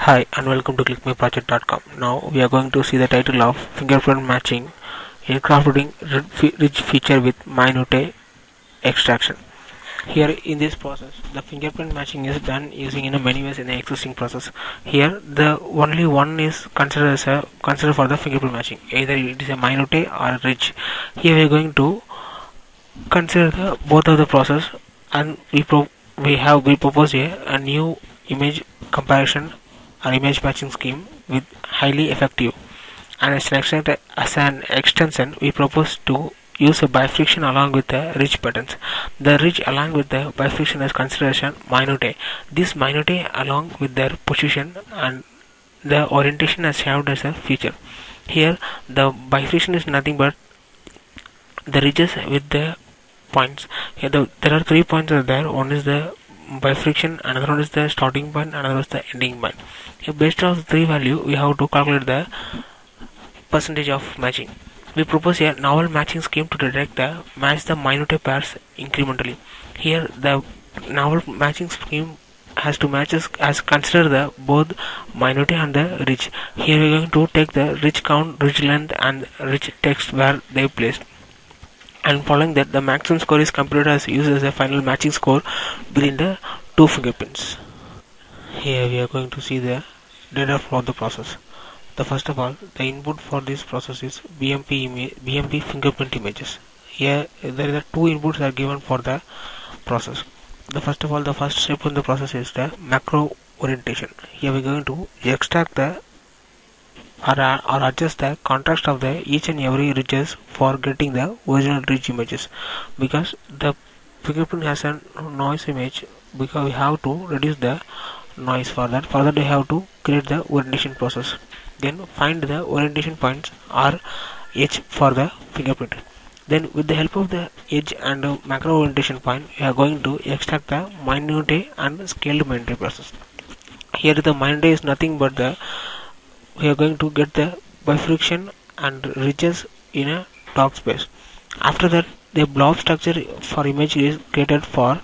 Hi and welcome to clickmyproject.com. Now we are going to see the title of fingerprint matching aircraft rich feature with minute extraction. Here in this process, the fingerprint matching is done using in many ways in the existing process. Here the only one is considered for the fingerprint matching. Either it is a minute or rich. Here we are going to consider both of the process, and we propose a new image comparison or image matching scheme with highly effective. And as an extension, we propose to use a bifurcation along with the ridge patterns. The ridge along with the bifurcation as consideration minute. This minute along with their position and the orientation as served as a feature. Here the bifurcation is nothing but the ridges with the points. Here there are 3 points are there. One is the bifurcation, another one is the starting point, another is the ending point. Here based on the three value, we have to calculate the percentage of matching. We propose a novel matching scheme to match the minute pairs incrementally. Here the novel matching scheme has to match as consider the both minute and the ridge. Here we are going to take the ridge count, ridge length and ridge text where they placed, and following that the maximum score is computed as used as a final matching score between the two fingerprints. Here we are going to see the data for the process. The first of all, the input for this process is BMP fingerprint images. Here there are two inputs are given for the process. The first of all, the first step in the process is the macro orientation. Here we are going to extract the or adjust the contrast of the each and every ridges for getting the original ridge images, because the fingerprint has a noise image, because we have to reduce the noise. For that we have to create the orientation process, then find the orientation points or edge for the fingerprint. Then with the help of the edge and macro orientation point, we are going to extract the minute and scaled minute process. Here the minute is nothing but we are going to get the bifurcation and ridges in a dog space. After that, the blob structure for image is created for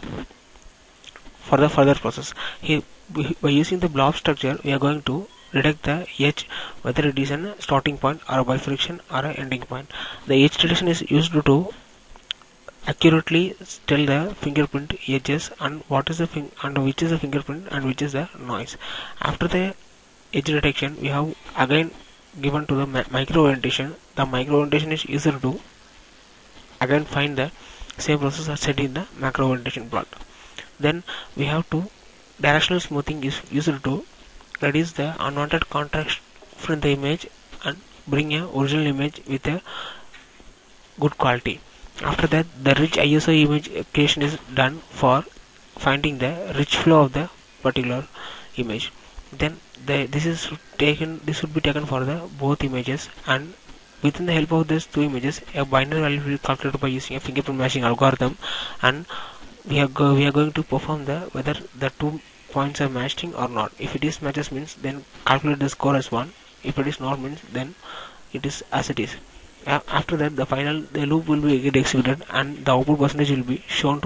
the further process. Here by using the blob structure, we are going to detect the edge, whether it is a starting point or a bifurcation or an ending point. The edge detection is used to accurately tell the fingerprint edges and what is the and which is the fingerprint and which is the noise. After the edge detection, we have again given to the micro orientation. The micro orientation is used to again find the same process as set in the macro orientation plot. Then we have to directional smoothing is used to reduce the unwanted contrast from the image and bring a original image with a good quality. After that, the rich ISO image creation is done for finding the rich flow of the particular image. Then this should be taken for the both images, and within the help of these two images, a binary value will be calculated by using a fingerprint matching algorithm, and we are going to perform the whether the 2 points are matching or not. If it is matches means then calculate the score as 1. If it is not means then it is as it is. After that, the loop will be get executed and the output percentage will be shown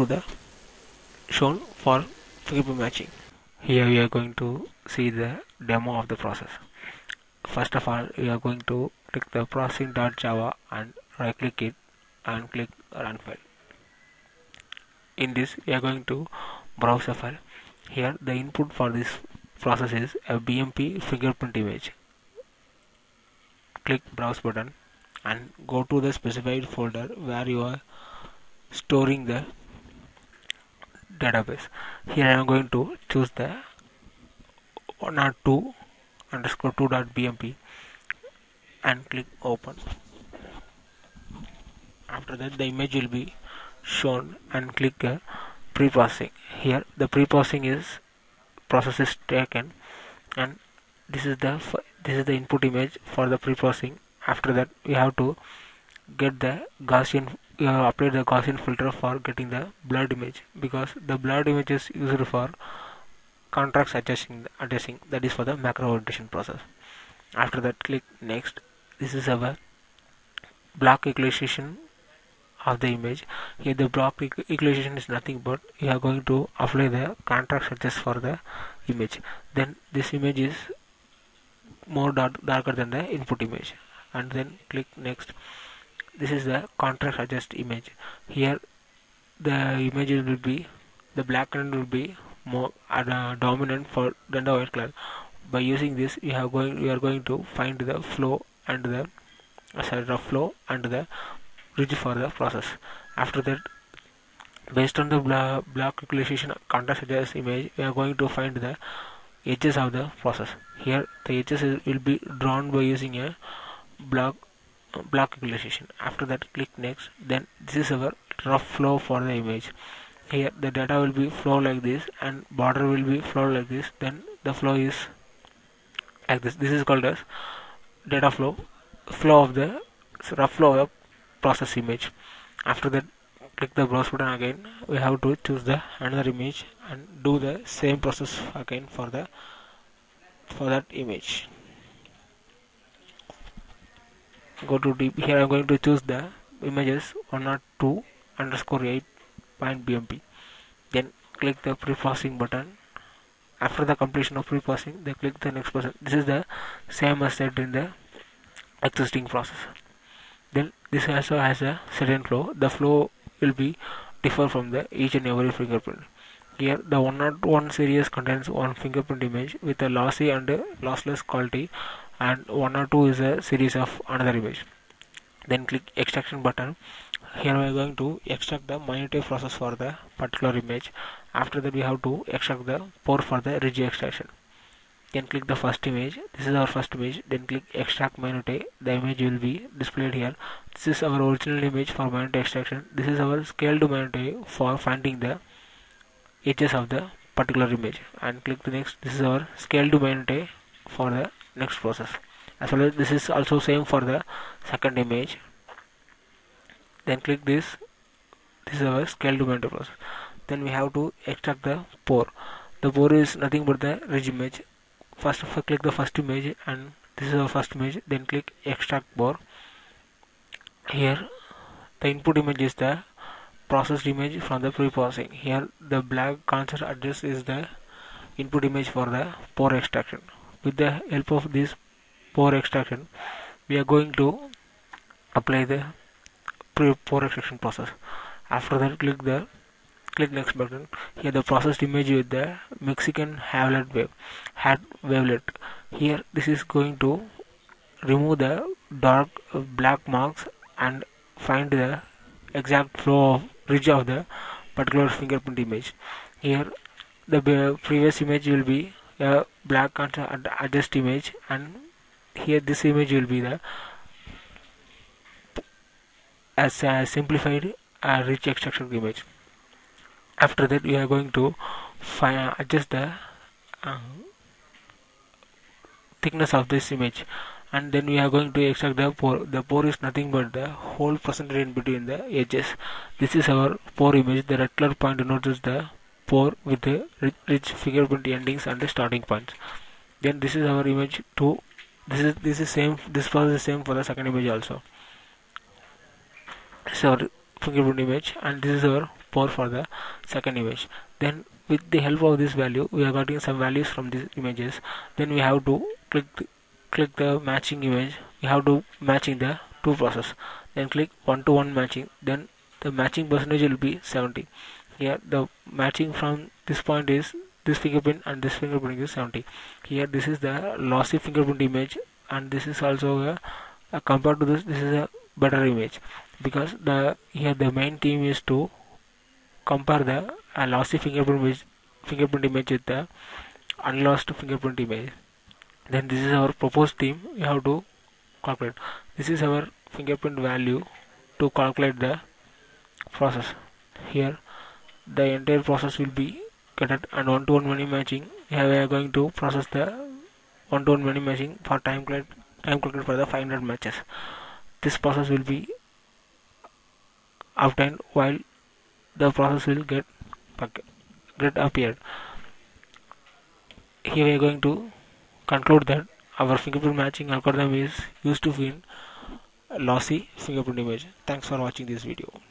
for fingerprint matching. Here we are going to see the demo of the process. First of all, we are going to click the processing.java and right click it and click run file. In this, we are going to browse a file. Here the input for this process is a BMP fingerprint image. Click browse button and go to the specified folder where you are storing the database. Here I am going to choose the 102_2.bmp and click open. After that, the image will be shown and click pre-processing. Here the pre-processing process is taken, and this is the input image for the pre-processing. After that, we have to get the Gaussian apply the Gaussian filter for getting the blurred image, because the blurred image is used for contrast adjusting, that is for the macro orientation process. After that, click next. This is our block equalization of the image. Here the block equalization is nothing but we are going to apply the contrast adjust for the image. Then this image is more darker than the input image, and then click next. This is the contrast adjust image. Here the image will be, the black color will be more dominant for than the white color. By using this, we are going to find the flow and the rough flow and the ridge for the process. After that, based on the block equalization contrast adjust image, we are going to find the edges of the process. Here the edges will be drawn by using a block equalization. After that, click next. Then this is our rough flow for the image. Here the data will be flow like this and border will be flow like this. Then the flow is like this. This is called as data flow of the rough flow of the process image. After that, click the browse button again. We have to choose the another image and do the same process again for that image. Go to deep. Here I am going to choose the images 102_8.bmp. Then click the pre-processing button. After the completion of pre-processing, then click the next button. This is the same as said in the existing process. Then this also has a certain flow. The flow will be differ from the each and every fingerprint. Here the 101 series contains one fingerprint image with a lossy and lossless quality, and 102 is a series of another image. Then click extraction button. Here we are going to extract the minute process for the particular image. After that, we have to extract the pore for the ridge extraction. Then click the first image. This is our first image. Then click extract minute. The image will be displayed here. This is our original image for minute extraction. This is our scaled minute for finding the edges of the particular image. And click the next. This is our scaled minute for the next process. As well as this is also same for the second image. Then click this. This is our scaled minute process. Then we have to extract the pore. The pore is nothing but the ridge image. First of all, click the first image, and this is our first image. Then click extract pore. Here the input image is the processed image from the pre-processing. Here the black contrast adjust is the input image for the pore extraction. With the help of this pore extraction, we are going to apply the pore extraction process. After that, click next button. Here the processed image with the Mexican wavelet. Here this is going to remove the dark black marks and find the exact flow of ridge of the particular fingerprint image. Here the previous image will be a black contrast adjust image, and here this image will be the as a simplified ridge extraction image. After that, we are going to adjust the thickness of this image, and then we are going to extract the pore. The pore is nothing but the hole present in between the edges. This is our pore image. The red color point denotes the pore with the ridge fingerprint endings and the starting points. Then this is our image 2. This is same. This process is same for the second image also. This is our fingerprint image, and this is our pore for the second image. Then with the help of this value, we are getting some values from these images. Then we have to click the matching image. We have to matching the two process. Then click 1:1 matching. Then the matching percentage will be 70. Here the matching from this point is this fingerprint and this fingerprint is 70. Here this is the lossy fingerprint image, and this is also compared to this is a better image, because here the main theme is to compare the lossy fingerprint image with the unlost fingerprint image. Then this is our proposed theme. We have to calculate. This is our fingerprint value to calculate the process. Here the entire process will be cut and 1:1 many matching. Here we are going to process the 1:1 many matching for time calculate for the 500 matches. This process will be obtained while the process will get appeared. Here we are going to conclude that our fingerprint matching algorithm is used to find lossy fingerprint image. Thanks for watching this video.